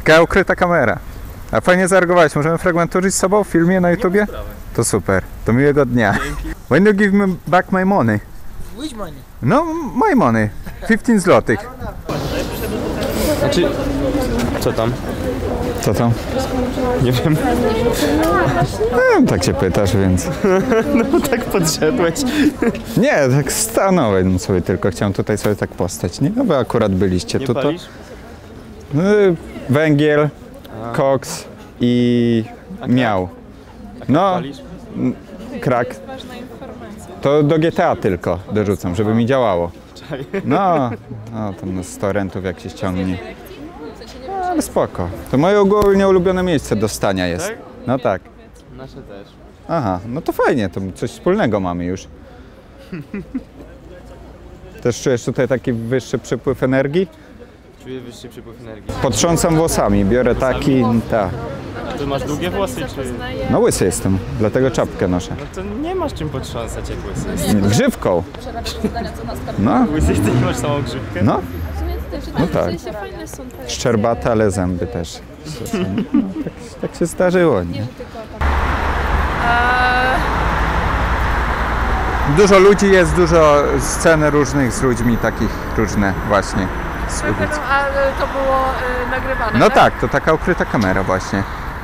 Taka ukryta kamera. A fajnie zareagowałeś. Możemy fragment użyć z sobą w filmie na YouTubie? To super. To miłego dnia. When you give me back my money? Which money? No, my money. 15 zł. Znaczy... Co tam? Co tam? Nie wiem. Tak się pytasz, więc... No tak podszedłeś. Nie, tak stanąłem sobie tylko. Chciałem tutaj sobie tak postać. Nie? No wy akurat byliście Nie tutaj. palisz? Węgiel, koks i miał. No, Palisz? krak. To do GTA tylko dorzucam, żeby mi działało. No, tam z torrentów jak się ściągnie. Ale spoko. To moje ogólnie ulubione miejsce do stania jest. Tak? No tak. Nasze też. Aha, no to fajnie, to coś wspólnego mamy już. Też czujesz tutaj taki wyższy przepływ energii? Czuję wyższy przepływ energii. Potrząsam włosami, biorę taki, tak. A ty masz długie włosy, czy... No łysy jestem, dlatego czapkę noszę. No to nie masz czym potrząsać jak łysy jesteś. Grzywką. No, Łysy jesteś, masz samą grzywkę? no. No tak. Szczerbate, ale zęby też. No, tak się zdarzyło, nie? Dużo ludzi jest, dużo scen różnych z ludźmi, takich różne właśnie. Ale to było nagrywane, No tak, to taka ukryta kamera właśnie.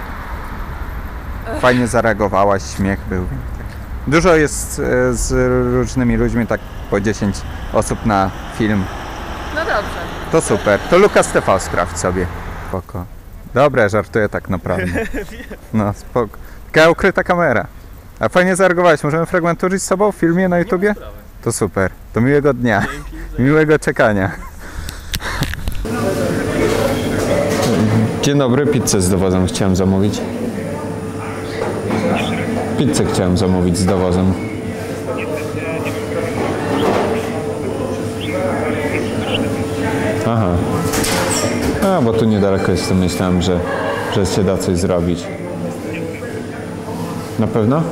Fajnie zareagowałaś, śmiech był. Dużo jest z różnymi ludźmi, tak po 10 osób na film. No dobrze. To super. To Lukas TV sprawdź sobie. Spoko. Dobra, żartuję tak naprawdę. No spoko. Taka ukryta kamera. A fajnie zareagowałeś. Możemy fragment użyć z sobą w filmie na YouTubie? To super. To miłego dnia. Miłego czekania. Dzień dobry, pizzę z dowozem chciałem zamówić. Pizzę chciałem zamówić z dowozem. Aha. A, bo tu niedaleko jestem, myślałem, że się da coś zrobić. Na pewno?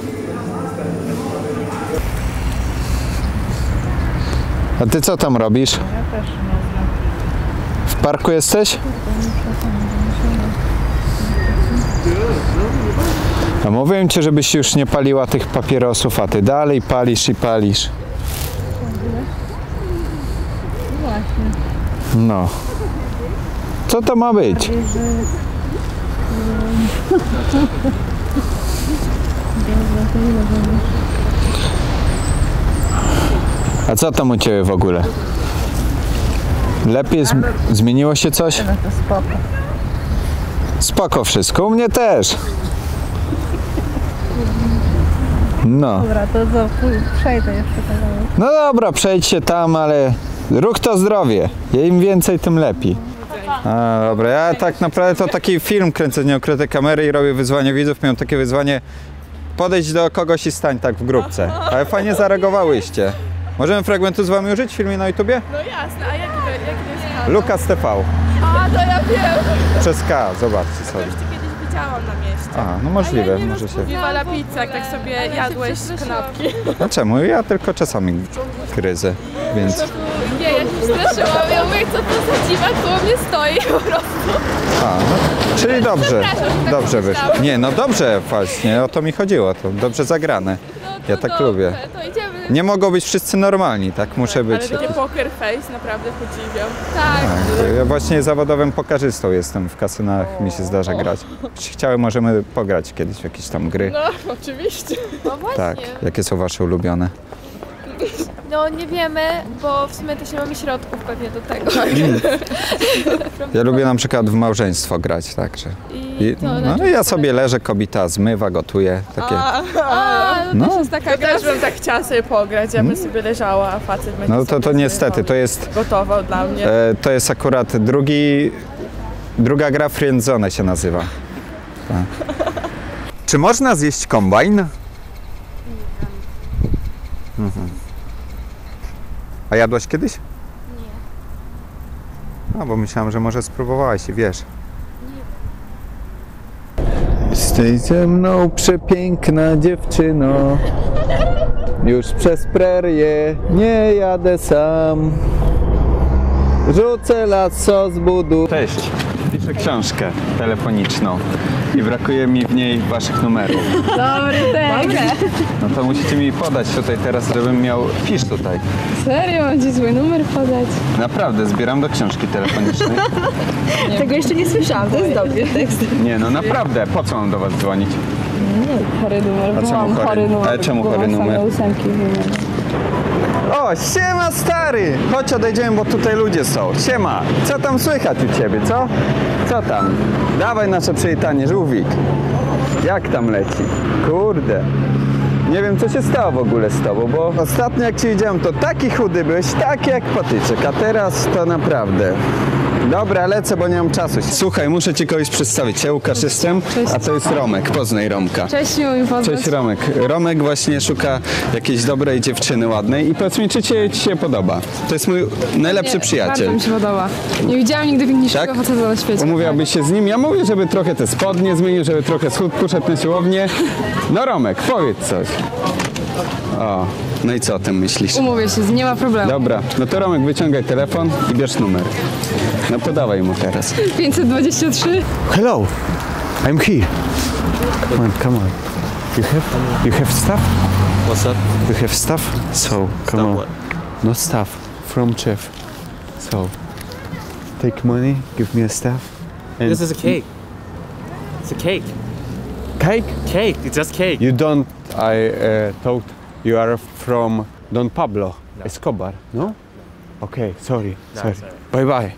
A ty co tam robisz? Ja też nie znam. W parku jesteś? A mówiłem ci, żebyś już nie paliła tych papierosów, a ty dalej palisz i palisz. Właśnie. No. Co to ma być? A co tam u ciebie w ogóle? Lepiej? Zmieniło się coś? No to spoko. Spoko wszystko, u mnie też. No. Dobra, to przejdę jeszcze kawałek. No dobra, przejdźcie tam, ale ruch to zdrowie. Im więcej, tym lepiej. A, dobra, ja tak naprawdę to taki film kręcę, nieukryte kamery i robię wyzwanie widzów. Miałem takie wyzwanie, podejdź do kogoś i stań tak w grupce. Ale fajnie zareagowałyście. Możemy fragmentu z wami użyć w filmie na YouTubie? No jasne, a jaki to jest kanał? Lukas TV. A, to ja wiem! Przez K, zobaczcie sobie. Już cię kiedyś widziałam na mieście. A, no możliwe, może się. Viva la pizza, jak tak sobie jadłeś kanapki. A czemu? Ja tylko czasami gryzę, więc... Nie, ja się straszyłam, ja mówię, co to za dziwak, koło mnie stoi po prostu. A, no, czyli dobrze, tak dobrze wyszło. Nie, no dobrze właśnie, o to mi chodziło, to dobrze zagrane. Ja tak dobrze, lubię. To idziemy. Nie mogą być wszyscy normalni, tak muszę być. Ale takie poker face naprawdę podziwiam. Tak. Tak, ja właśnie zawodowym pokarzystą jestem, w kasynach mi się zdarza grać. Jeśli chciałem, możemy pograć kiedyś w jakieś tam gry. No, oczywiście. No właśnie. Tak, jakie są wasze ulubione? No nie wiemy, bo w sumie też nie mamy środków pewnie do tego. Ja lubię na przykład w małżeństwo grać, także. I to no ja sobie leżę, kobieta zmywa, gotuje, takie. no też jest taka też bym tak chciała sobie pograć, ja bym sobie leżała, a facet będzie No sobie to niestety, to jest, gotował dla mnie. to jest akurat druga gra Friendzone się nazywa. Tak. Czy można zjeść kombajn? Nie wiem. A jadłaś kiedyś? Nie. A, bo myślałam, że może spróbowałaś i wiesz. Nie. Jesteś ze mną przepiękna dziewczyno. Już przez prerię nie jadę sam. Rzucę lasso z budu. Cześć, piszę książkę telefoniczną i brakuje mi w niej waszych numerów. Dobry tekst. No to musicie mi podać tutaj teraz, żebym miał fisz tutaj. Serio? Mam ci swój numer podać? Naprawdę, zbieram do książki telefonicznej. Tego jeszcze nie słyszałam, to jest dobry tekst. Nie no naprawdę, po co mam do was dzwonić? Chory numer, A bo czemu mam chory? chory numer. Ale czemu bo chory mam numer? same ósemki w imieniu. O, siema stary! Chodź odejdziemy, bo tutaj ludzie są. Siema! Co tam słychać u ciebie, co? Co tam? Dawaj nasze przywitanie, żółwik. Jak tam leci? Kurde. Nie wiem, co się stało w ogóle z tobą, bo ostatnio jak cię widziałem, to taki chudy byłeś, taki jak patyczek, a teraz to naprawdę. Dobra, lecę, bo nie mam czasu. Słuchaj, muszę ci kogoś przedstawić. Ja Łukasz jestem, a to jest Romek. Poznaj Romka. Cześć, miło mi poznać. Cześć Romek. Romek właśnie szuka jakiejś dobrej dziewczyny ładnej i powiedz mi, czy ci się podoba. To jest mój najlepszy przyjaciel. Bardzo mi się podoba. Nie widziałam nigdy piękniejszego Tak? faceta na świecie. Umówiłbyś się z nim? Ja mówię, żeby trochę te spodnie zmienił, żeby trochę schudł, poszedł na siłownię. No Romek, powiedz coś. O, no i co o tym myślisz? Umówię się, nie ma problemu. Dobra, no to Romek, wyciągaj telefon i bierz numer. No podawaj mu teraz. 523. Hello, I'm here. Come on. You have stuff? What's up? You have stuff? So come on. No stuff from chef. So take money, give me a stuff. And This is a cake. It's a cake. cake? Cake, it's just cake. You don't. I thought you are from Don Pablo Escobar. No? Okay, sorry. Sorry. Bye bye.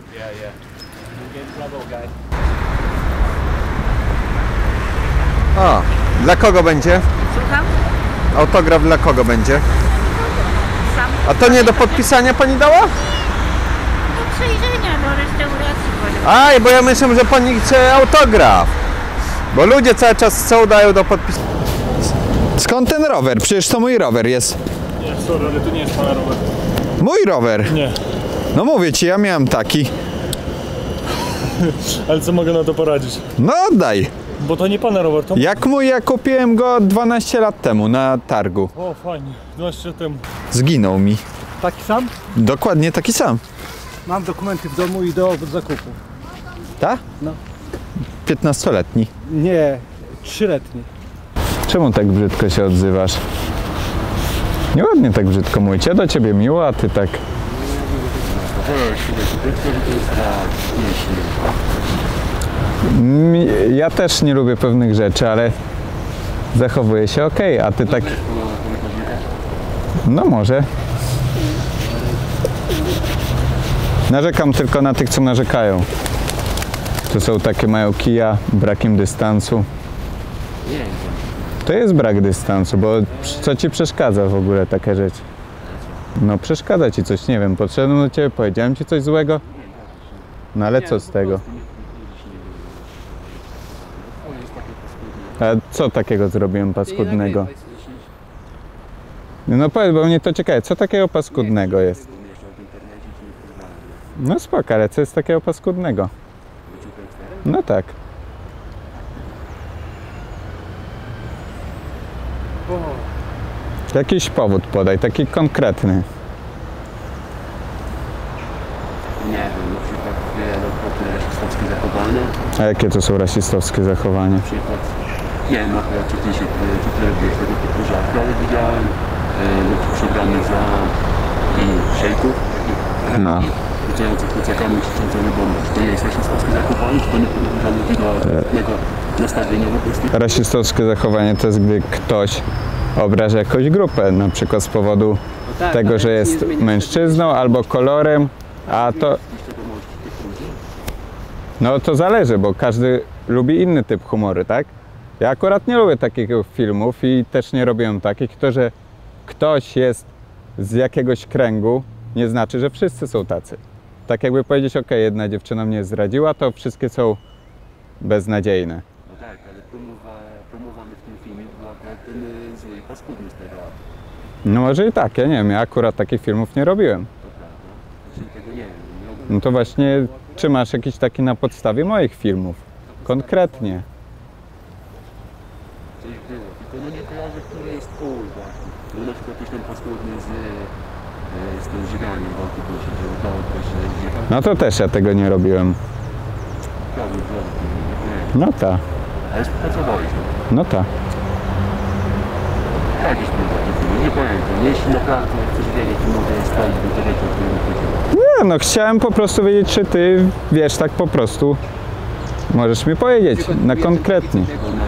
O, dla kogo będzie? Słucham? Autograf dla kogo będzie? A to nie do podpisania pani dała? Do przejrzenia do restauracji. Aj, bo ja myślę, że pani chce autograf. Bo ludzie cały czas chcą, dają do podpisania. Skąd ten rower? Przecież to mój rower jest. Nie, sorry, ale to nie jest pana rower. Mój rower. Nie. No mówię ci, ja miałem taki. Ale co mogę na to poradzić? No oddaj. Bo to nie pana rower, to... Jak mój, ja kupiłem go 12 lat temu na targu. O, fajnie. 12 lat temu. Zginął mi. Taki sam? Dokładnie taki sam. Mam dokumenty w domu i do zakupu. Tak? No. 15-letni. Nie, 3-letni. Czemu tak brzydko się odzywasz? Nieładnie tak brzydko mówić. Ja do ciebie miło, a ty tak... Ja też nie lubię pewnych rzeczy, ale zachowuję się okej, a ty tak... No może. Narzekam tylko na tych, co narzekają. To są takie, mają kija, brakiem dystansu. To jest brak dystansu, bo co ci przeszkadza w ogóle taka rzecz? No przeszkadza ci coś, nie wiem, podszedłem do ciebie, powiedziałem ci coś złego? No ale co z tego? A co takiego zrobiłem paskudnego? No powiedz, bo mnie to ciekawe, co takiego paskudnego jest? No spoko, ale co jest takiego paskudnego? No tak. Jakiś powód podaj, taki konkretny. Nie wiem, na przykład wielokrotne rasistowskie zachowanie. A jakie to są rasistowskie zachowania? Na przykład, nie wiem, akurat czy ty wiesz tego typu żarty, ale widziałem przebrany za szejków, No. rzucających plecakami krzyczącymi bombę. Czy to nie jest rasistowskie zachowanie, czy to nie podróża do pewnego nastawienia po prostu? Rasistowskie zachowanie to jest, gdy ktoś obraża jakąś grupę, na przykład z powodu tego, że jest mężczyzną albo kolorem, a to... No to zależy, bo każdy lubi inny typ humoru, tak? Ja akurat nie lubię takich filmów i też nie robiłem takich. To, że ktoś jest z jakiegoś kręgu, nie znaczy, że wszyscy są tacy. Tak jakby powiedzieć, ok, jedna dziewczyna mnie zdradziła, to wszystkie są beznadziejne. No tak, ale promowany w tym filmie był akurat ten zły i paskudny z tego. No może i tak, ja nie wiem, ja akurat takich filmów nie robiłem. To prawda. Czyli tego nie wiem. No to właśnie, czy masz jakiś taki na podstawie moich filmów? Konkretnie. Coś było, tylko no nie kojarzę, który jest cool właśnie. Był na przykład jakiś ten paskudny z z tym żyganiem w autobusie, że udało się jechać. No to też ja tego nie robiłem. No tak, Ale pracowałeś. no tak. Jakieś problemy, nie pamiętam. Jeśli naprawdę chcesz wiedzieć, to mogę stać do tego, co Nie, no chciałem po prostu wiedzieć, czy ty wiesz tak po prostu. Możesz mi powiedzieć, na konkretnie.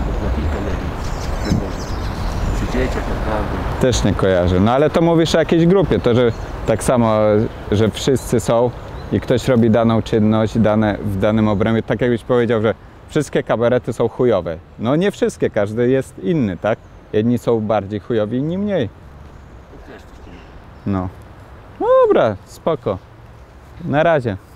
Przy dzieciach naprawdę. Też nie kojarzę. No ale to mówisz o jakiejś grupie, to że tak samo, że wszyscy są i ktoś robi daną czynność w danym obrębie, tak jakbyś powiedział, że wszystkie kabarety są chujowe. No nie wszystkie, każdy jest inny, tak? Jedni są bardziej chujowi, inni mniej. No. Dobra, spoko. Na razie.